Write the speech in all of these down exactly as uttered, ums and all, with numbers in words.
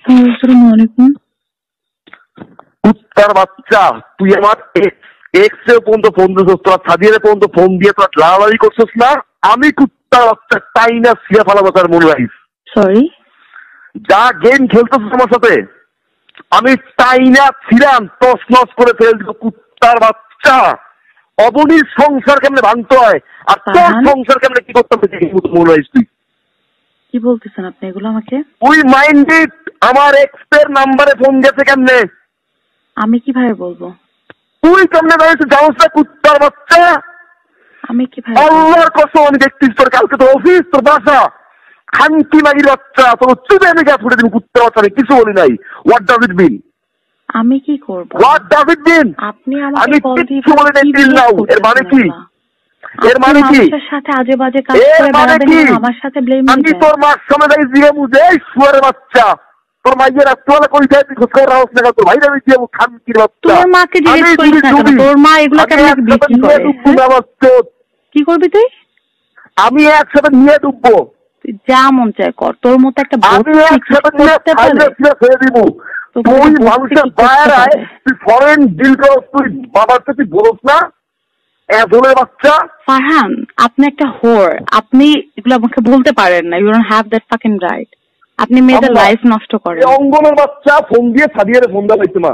আসসালামু আলাইকুম। কুত্তার বাচ্চা, তুই আমার এক্স এর পর্যন্ত ফোন দিছিস, তোরা সাদিয়ারে পর্যন্ত ফোন দিয়ে তোরা লালালি করছিস না। আমি কুত্তার বাচ্চা তাই না সিয়া ফালাবো তার মনে রাখিস। সরি, যা গেম খেলতেছিস আমার সাথে আমি তাই না ছিলাম তস নস করে ফেল দিব। কুত্তার বাচ্চা, অবনীর সংসার কেমনে ভাঙতে হয় আর তোর সংসার কেমনে কি করতে হবে মনে রাখিস। তুই কি বলতেছেন আপনি এগুলো আমাকে? তুই মাইন্ডেড আমার এক্স এর নাম্বারে ফোন গেছে কেমনে? আমি কিভাবে বলবো? তুই কেমনে জানিস জানোস না কুত্তার বাচ্চা? আমি কিভাবে? আল্লাহর কসম আমি দেখতিস তোর কালকে তোর অফিস তোর বাসা খানকি মাগির বাচ্চা তোর চুপে আমি গ্যাস ফুটে দিবি। কুত্তার বাচ্চা আমি কিছু বলি নাই। What does it mean? আমি কি করব? What does it mean? আপনি আমাকে আমি কল দিয়ে কিছু বলি নাই টিল নাও। এর মানে কি? এর মানে কি? আমার সাথে আজে বাজে কাজ করে বেড়াবেন, আমার সাথে ব্লেম দিবেন। আমি তোর মার সামনে দাঁড়িয়ে দিয়ে বুঝে এই শুয়ারের বাচ্চা তোর মাইয়ের রাত্রিবেলা কই যায় তুই খোঁজ খবর রাখছ না? তোর ভাই আমি দিয়ে খানকির বাচ্চা। তোর মাকে জিজ্ঞেস করিস না কেন? তোর মা এগুলো কেন বিক্রি করে? কি করবি তুই? আমি একসাথে নিয়ে ডুববো। তুই যা মন চায় কর। তোর মতো একটা আমি একসাথে নিয়ে ছেড়ে দিব। তুই মানুষের বাইরে আয়, তুই ফরেন ডিল করস, তুই বাবার তো তুই বলস না এজলের বাচ্চা। ফারহান, আপনি একটা হোর। আপনি এগুলো আমাকে বলতে পারেন না। You don't have that fucking right. আপনি মেয়েদের লাইফ নষ্ট করেন। অঙ্গনের বাচ্চা ফোন দিয়ে সাদিয়ারে ফোন দেওয়া হইছে মা।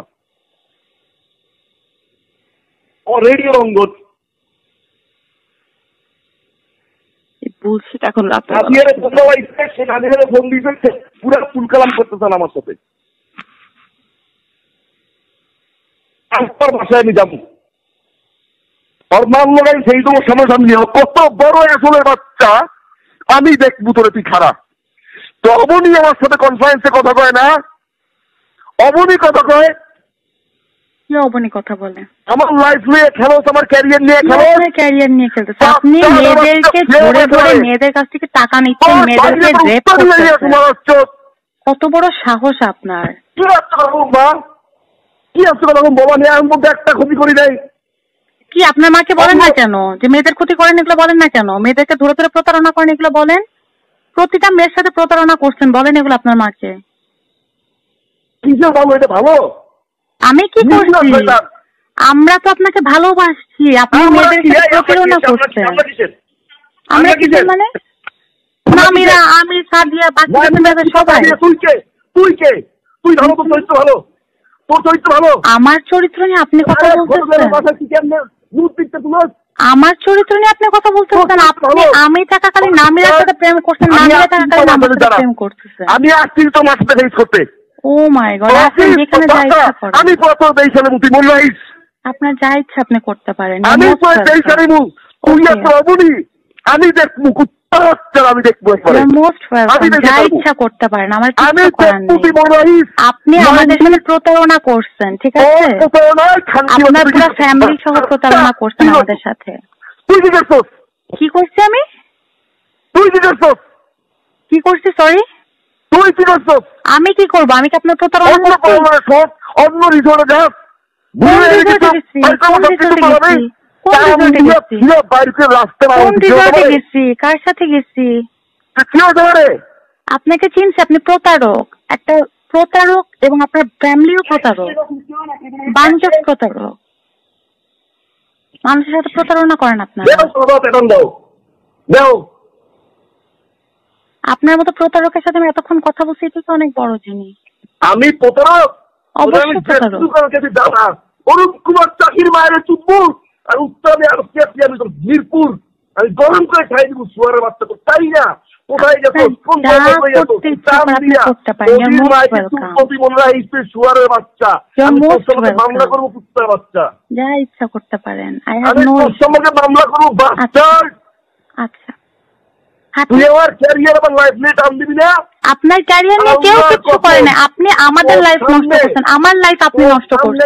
ও রেডিও অঙ্গন বুলশিট। এখন রাতে সাদিয়ারে ফোন দেওয়া হইছে, সে সাদিয়ারে ফোন দিয়েছে পুরো ফুল কালাম করতেছেন আমার সাথে। আমার বাসায় আমি যাবো ওর মান লাগাই সেই তোমার সামনাসামনি কত বড় আসলের বাচ্চা আমি দেখবো তোরে তুই খারাপ। তো অবনী আমার সাথে কনফারেন্সে কথা কয় না? অবনী কথা কয়? কি অবনী কথা বলে? আমার লাইফ নিয়ে খেলো, আমার ক্যারিয়ার নিয়ে খেলো। ক্যারিয়ার নিয়ে খেলতেছে আপনি। মেয়েদেরকে ধরে ধরে মেয়েদের কাছ থেকে টাকা নিচ্ছেন, মেয়েদেরকে রেপ করতেছেন। কত বড় সাহস আপনার! কি আসছে রকম মা? কি আসছে রকম বাবা নিয়ে আমি মধ্যে একটা ক্ষতি করি নাই। কি আপনার মাকে বলেন না কেন যে মেয়েদের ক্ষতি করেন? এগুলো বলেন না কেন? মেয়েদেরকে ধরে ধরে প্রতারণা করেন, এগুলো বলেন। প্রতিটা মেয়ের সাথে প্রতারণা করছেন, বলেন এগুলো আপনার মাকে। কি যে ভালো, এটা ভালো? আমি কি করছি? আমরা তো আপনাকে ভালোবাসছি, আপনি মেয়েদের সাথে প্রতারণা করছেন। আমরা কি মানে? নামিরা, আমি, সাদিয়া, বাকি মেয়েদের সবাই। তুই কে? তুই কে? তুই ভালো, তোর চরিত্র ভালো, তোর চরিত্র ভালো। আমার চরিত্র নিয়ে আপনি কথা বলতেছেন? আমার চরিত্র নিয়ে আপনি কথা বলতেছেন? আপনি আমি থাকাকালীন নামিরার সাথে প্রেম করছেন, নামিরা থাকাকালীন আমার সাথে প্রেম করতেছেন। আমি আসছি তোমার সাথে ফেস করতে। Oh my god! আপনি যেখানে যা ইচ্ছা করেন। আমি কত দেইছালে মুতি মন রাইস। আপনার যা ইচ্ছা আপনি করতে পারেন। আমি তো দেইছালে মু তুই এত অবনি আমি দেখমু কুত্তা বাচ্চা আমি দেখবো একবার। Most welcome. যা ইচ্ছা করতে পারেন, আমার কিছু করার নেই। আপনি আমাদের সাথে প্রতারণা করছেন, ঠিক আছে? আপনার পুরো ফ্যামিলি সহ প্রতারণা করছেন আমাদের সাথে। তুই কি করছস? কি করছি আমি? তুই কি করছস? কি করছি? সরি, তুই কি করছস? আমি কি করবো? আমি কি আপনার প্রতারণা করছি? অন্য রিসোর্টে যাস? কার সাথে গেছি? আপনাকে চিনছি, আপনি প্রতারক, একটা প্রতারক, এবং আপনার ফ্যামিলিও প্রতারক, বাঞ্চক প্রতারক। মানুষের সাথে প্রতারণা করেন আপনারা। আপনার মতো প্রতারকের সাথে আমি এতক্ষণ কথা বলছি, এটা তো অনেক বড় জিনিস। আমি প্রতারক? অবশ্যই প্রতারক। অরুণ কুমার চাকির মায়ের চুপপুর আর উত্তরে আর আমি তোর মিরপুর আমি গরম করে খাই দিব শুয়ারের বাচ্চা। তো তাই না কোথায় গেছো? কোন জায়গায় গেছো? শুয়ারের বাচ্চা মামলা করবো, কুত্তার বাচ্চা। যা ইচ্ছা করতে পারেন। আমি তোমাকে মামলা করবো বাচ্চা। আচ্ছা, তুই আমার ক্যারিয়ার আমার লাইফ নিয়ে টান দিবি না? আপনার ক্যারিয়ার নিয়ে কেউ কিছু করে না। আপনি আমাদের লাইফ নষ্ট করছেন। আমার লাইফ আপনি নষ্ট করছেন।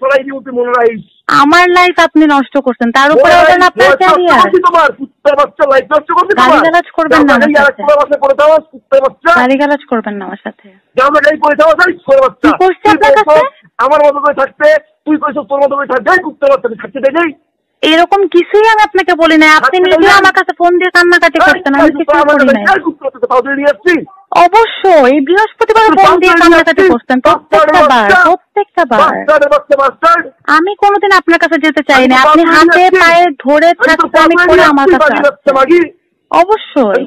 আমার লাইফ আপনি নষ্ট করছেন, তার উপরে ওটা আপনার ক্যারিয়ার। গালিগালাজ করবেন না আমার সাথে। গালিগালাজ করবেন না আমার সাথে। কি করছি আপনার কাছে? আমার মতো করে থাকতে তুই কইছ তোর মতো করে থাকতে কুত্তার বাচ্চা থাকতে দেয় নাই। এরকম কিছুই আমি আপনাকে বলি না। আপনি নিজে আমার কাছে ফোন দিয়ে কান্নাকাটি করতেন, আমি কিছু করি নাই। অবশ্যই এই বৃহস্পতিবার ফোন দিয়ে কান্নাকাটি করতেন প্রত্যেকটা বার, প্রত্যেকটা বার। আমি কোনোদিন আপনার কাছে যেতে চাই না, আপনি হাতে পায়ে ধরে থাকতে আমি করে আমার কাছে অবশ্যই।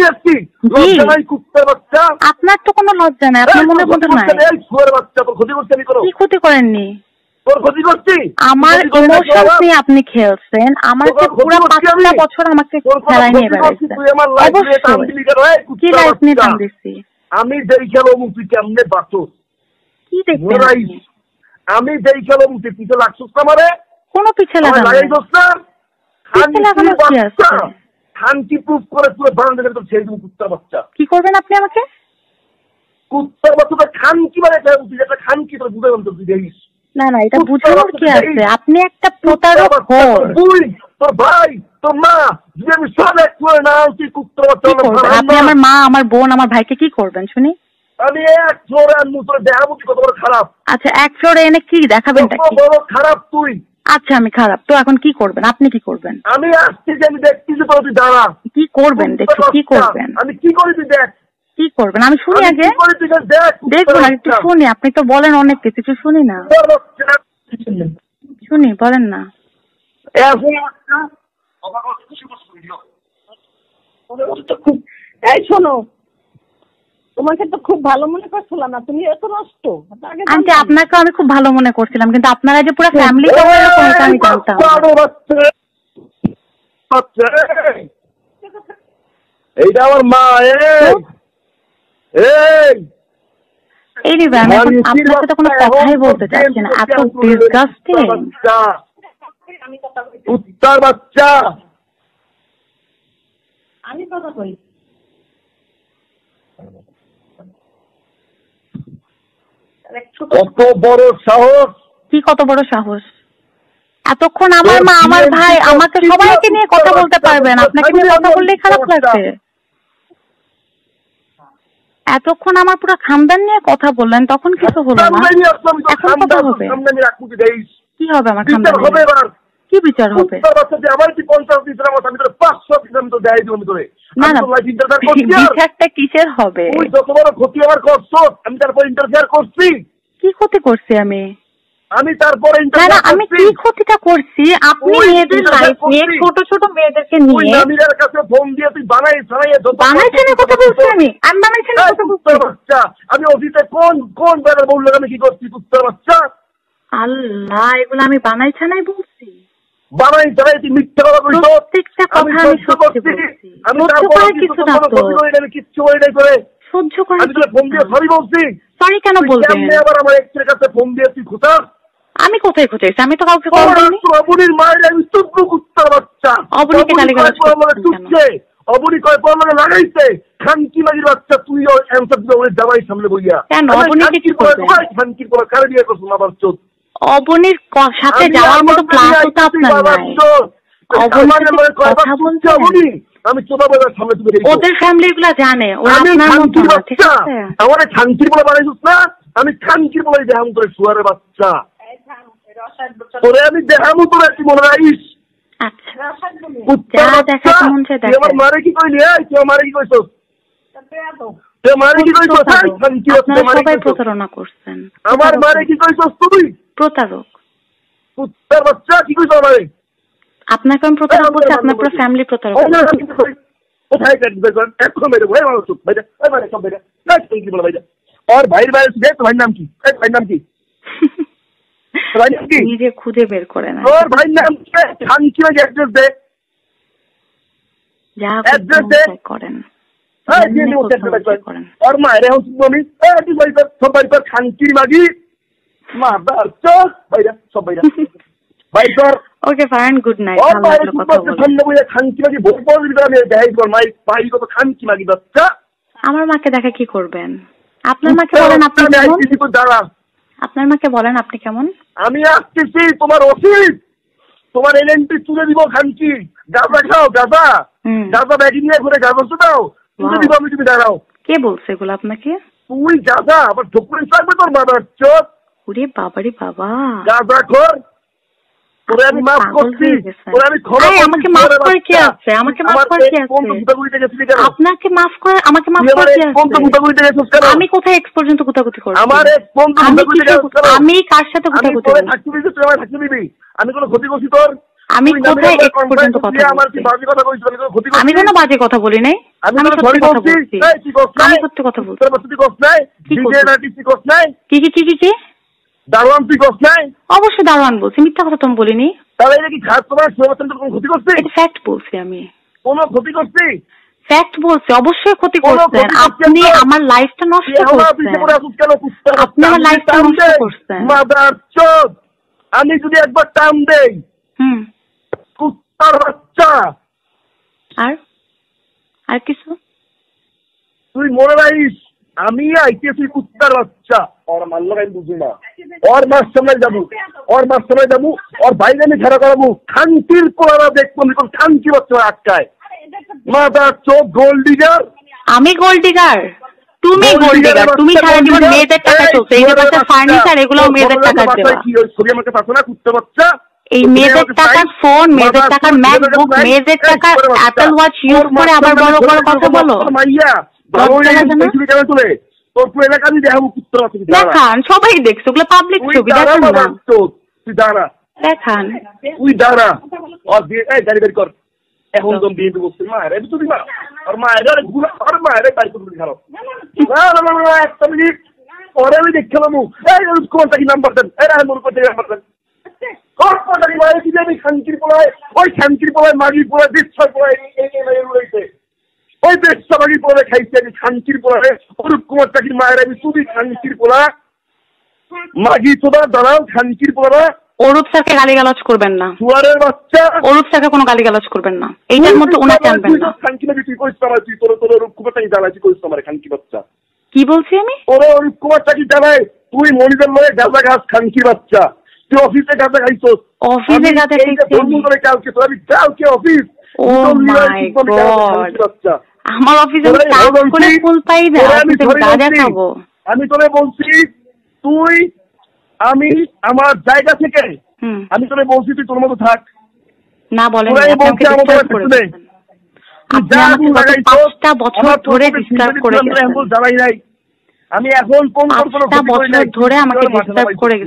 আপনার তো কোনো লজ্জা নাই, আপনার মনের মধ্যে নাই। কি ক্ষতি করেননি? আমার ইমোশন নিয়ে আপনি খেলছেন, আমাকে পুরো পাঁচটা বছর আমাকে খেলায় নিয়ে বেড়াইছেন। অবশ্যই কি লাইফ নিয়ে টান দিচ্ছি আমি যেই খেলো মুক্তি কেমনে বাঁচো কি দেখবেন? আমি যেই খেলো মুক্তি পিছে লাগছো আমারে কোনো পিছে লাগানো কি আছে? খানকি প্রুফ করে পুরো বারান্দা থেকে ছেড়ে দিব কুত্তা বাচ্চা। কি করবেন আপনি আমাকে? কুত্তা বাচ্চা খানকি মানে একটা খানকি তোর বুঝে বলতো তুই দেখিস না না এটা বুঝানোর কি আছে? আপনি একটা প্রতারক হন। তুই তোর ভাই তোর মা যদি আমি সব এক করে না তুই কুত্তা বাচ্চা। আপনি আমার মা আমার বোন আমার ভাইকে কি করবেন শুনি? আমি এক ফ্লোরে আনবো তোর দেখাবো কি কত বড় খারাপ। আচ্ছা এক ফ্লোরে এনে কি দেখাবেন? বড় খারাপ তুই। আচ্ছা আমি খারাপ তো এখন কি করবেন? আপনি কি করবেন? আমি আসছি যে আমি দেখতেছি তো তুই দাঁড়া। কি করবেন দেখি কি করবেন? আমি কি করি তুই দেখ। কি করবেন আমি শুনি আগে। দেখবো না একটু শুনি, আপনি তো বলেন অনেক কিছু, কিছু শুনি না। শুনি বলেন না। এই শোনো তোমাকে তো খুব ভালো মনে করছিলাম না, তুমি এত নষ্ট। আন্টি আপনাকে আমি খুব ভালো মনে করছিলাম, কিন্তু আপনারা যে পুরো ফ্যামিলি এরকম এটা আমি জানতাম। এইটা আমার মা। এই রে ভাই আমি আপনার সাথে কোনো কথাই বলতে চাচ্ছি না, এত ডিসগাস্টিং। উত্তর বাচ্চা আমি কথা কই। কত বড় সাহস! কি কত বড় সাহস? এতক্ষণ আমার মা আমার ভাই আমাকে সবাইকে নিয়ে কথা বলতে পারবেন, আপনাকে নিয়ে কথা বললেই খারাপ লাগবে। এতক্ষণ আমার পুরো খানদান নিয়ে কথা বললেন, তখন কিছু হলো না, এখন কথা হবে। কি হবে আমার খানদান? কি বিচার হবে? না না বিচারটা কিসের হবে? যত বড় ক্ষতি আমার করছো আমি তারপর ইন্টারফেয়ার করছি। কি ক্ষতি করছি আমি? আমি তারপরে আমি কি ক্ষতিটা করছি? আপনি মেয়েদের লাইফ নিয়ে ছোট ছোট মেয়েদেরকে নিয়ে নামিরার কাছে ফোন দিয়ে তুই বানাই ছাড়াই বানাইছেন কথা বলছি আমি আমি বানাইছেন কথা বলছি বাচ্চা। আমি অতীতে কোন কোন বেলার বললো আমি কি করছি কুত্তার বাচ্চা? আল্লাহ এগুলো আমি বানাইছে নাই বলছি? বানাই ছাড়াই তুই মিথ্যা কথা বলছো। প্রত্যেকটা কথা আমি সত্যি বলছি। আমি তারপরে কিছু না আমি কিচ্ছু বলি নাই করে সহ্য করে আমি তোকে ফোন দিয়ে সরি বলছি। সরি কেন বলবেন? আবার আমার এক্সের কাছে ফোন দিয়ে তুই খোঁচা। আমি কোথায় খুঁজেছি? আমি তো কাউকে কল করিনি। অবনীর মায়ের আমি চুপ কুত্তার বাচ্চা। অবনীকে গালিগালাজ করছে। অবনী কয় পর মানে লাগাইছে খানকি মাগির বাচ্চা। তুই অ্যানসার দিতে ওই জামাই সামনে বইয়া কেন? অবনী কি করবে? খানকির পর কারে বিয়ে করছ না বাচ্চা? অবনীর সাথে যাওয়ার মতো ক্লাসও তো আপনার নাই। অবনীর কথা বলছে অবনী আমি চোদা বাজার সামনে তুমি ওদের ফ্যামিলি গুলা জানে ওরা আপনার মতো না, ঠিক আছে? আমার খানকির বলে বানাইছিস না? আমি খানকির বলে দেহাম করে শুয়ারের বাচ্চা। ওরে আমি দেহামু তোর কি মনে রাখিস? আচ্ছা যা দেখা মন চায় দেখা। আমার মারে কি কইলি? এই তুই আমারে কি কইছস? তুই মারে কি কইছস? আপনারা সবাই প্রতারণা করছেন। আমার মারে কি কইছস তুই? প্রতারক কুত্তার বাচ্চা। কি কইছস আমারে? আপনাকে আমি প্রতারক বলছি, আপনার পুরো ফ্যামিলি প্রতারক। কোথায় কাটবে? এখন মেরে ভয় মানুষ ভাইরা ওই মানে সব ভাইরা না কি বলে ভাইরা আর ভাইয়ের ভাই দেখ ভাইয়ের নাম কি? এই ভাইয়ের নাম কি? নিজে খুঁজে বের করে না। তোর ভাইয়ের নাম কি? খানকি মাগি অ্যাড্রেস দে। যা অ্যাড্রেস দে করেন। হ্যাঁ দিয়ে দিও অ্যাড্রেস করেন। আর মায়ের এখন তুমি এই তুই ভাই সব ভাই তোর খানকি মাগি মাদার চোদ ভাইরা সব ভাইরা ভাই তোর ওকে ফাইন গুড নাইট। ভালো লাগলো কথা বলে। সামনে বইয়া খানকি মাগি ভোট বল দিবা আমি দেখাই তোর মাই ভাই কত খানকি মাগি বাচ্চা। আমার মাকে দেখা কি করবেন? আপনার মাকে বলেন আপনি কেমন? দাঁড়া আপনার মাকে বলেন আপনি কেমন? আমি আসতেছি তোমার অফিস তোমার এলএনটি তুলে দিব খানকি। গাঁজা খাও গাঁজা গাঁজা ব্যাগি নিয়ে ঘুরে গাঁজা তো দাও তুলে দিব আমি। তুমি দাঁড়াও। কে বলছে এগুলো আপনাকে? তুই গাঁজা আবার ঢুকুরে থাকবে তোর মাদার চোদ। ওরে বাবারে বাবা গাঁজা খোর তোরে আমি মাফ করছি, তোরে আমি ক্ষমা করছি। আমাকে মাফ করে কি আছে? আমাকে মাফ করে কি আছে? আপনাকে মাফ করে আমাকে মাফ করে কি আছে? আমি কোথায় এক্স পর্যন্ত গুতাগুতি করছি? আমার এক বন্ধু আমি কার সাথে গুতাগুতি করছি? থাকতে দিবি, তুই আমার থাকতে দিবি। আমি কোনো ক্ষতি করছি তোর? আমি কোথায় এক্স পর্যন্ত কথা বলছি? আমি কোনো বাজে কথা বলি নাই। আমি সত্যি কথা বলছি। আমি সত্যি কথা বলছি। কি কি কি কি কি দারোয়ান তুই করছ নাই? অবশ্যই দারোয়ান বলছি, মিথ্যা কথা তো আমি বলিনি। তাহলে এটা কি খাস তোমার কোনো ক্ষতি করছে? এটা ফ্যাক্ট বলছি আমি। কোনো ক্ষতি করছি? ফ্যাক্ট বলছি, অবশ্যই ক্ষতি করছেন আপনি। আমার লাইফটা নষ্ট করছেন আপনি, আমার লাইফটা নষ্ট করছেন। মাদার চোদ, আমি যদি একবার টান দেই, হুম, কুত্তার বাচ্চা। আর আর কিছু? তুই মনে রাখিস, আমি আইতেছি কুত্তার বাচ্চা। ওর মারলো আমি বুঝি না। ওর মাস সামনে যাবো, ওর মাস সামনে যাবো, ওর বাইরে আমি খেলা করাবো। খানকির পোলারা দেখবো খানকি বাচ্চা আটকায়। মাদার চোদ গোল্ড ডিগার। আমি গোল্ড ডিগার? তুমি গোল্ড ডিগার? তুমি সারা জীবন মেয়েদের টাকা চলছে। এই যে পাশে ফার্নিচার, এগুলো মেয়েদের টাকা দেওয়া। ছবি আমার কাছে আছে না, কুত্তার বাচ্চা? এই মেয়েদের টাকার ফোন, মেয়েদের টাকার ম্যাকবুক, মেয়েদের টাকার অ্যাপল ওয়াচ ইউজ করে আবার বড় বড় কথা বলো। দেখান, সবাই দেখছো, ওগুলো পাবলিক ছবি। দেখান না, তুই দাঁড়া, দেখান, তুই দাঁড়া। গাড়ি বের কর এখন। তো বিয়ে বলছি মায়ের তুই মা আর মায়ের আর মায়ের বাড়ি করবি খারাপ। একটা মিনিট পরে আমি দেখে নেবো। এই কোনটা কি নাম্বার দেন? এরা মনে করতে নাম্বার দেন। শান্তির পোলায়, ওই শান্তির পোলায় মাগির পোলায় দেড়শো পোলায় রয়েছে। ওই দেড়শো মাগির পোলায় খাইছি আমি শান্তির পোলায়। অরূপ কুমার চাকির মায়ের আমি তুমি শান্তির পোলা মাগি তোরা দাঁড়াও। শান্তির পোলা অরূপ স্যারকে গালিগালাজ করবেন না। সুয়ারের বাচ্চা, অরূপ স্যারকে কোনো গালিগালাজ করবেন না। এইটার মধ্যে ওনাকে আনবেন না। খানকি নাকি তুই করিস আমার, তুই তোর তোর অরূপ কুমার চাকি জ্বালাই, তুই করিস আমার খানকি বাচ্চা। কি বলছি আমি? ওরে অরূপ কুমার চাকি জ্বালাই, তুই মনিদের লয়ে গাঁজা ঘাস খানকি বাচ্চা। তুই অফিসে গাঁজা খাইছস? অফিসে গাঁজা খাইছি আমি? কালকে তো আমি কালকে অফিস। ও মাই গড, আমার অফিসে আমি কাজ করে ফুল পাই না, আমি গাঁজা খাবো? আমি তোরে বলছি, তুই আমি আমার জায়গা থেকে আমি তোরে বলছি তুই তোর মতো থাক। না বলেন, আপনি আমাকে পাঁচটা বছর ধরে ডিস্টার্ব করে গেছেন। জানাই নাই আমি এখন কোন পাঁচটা বছর ধরে আমাকে ডিস্টার্ব করে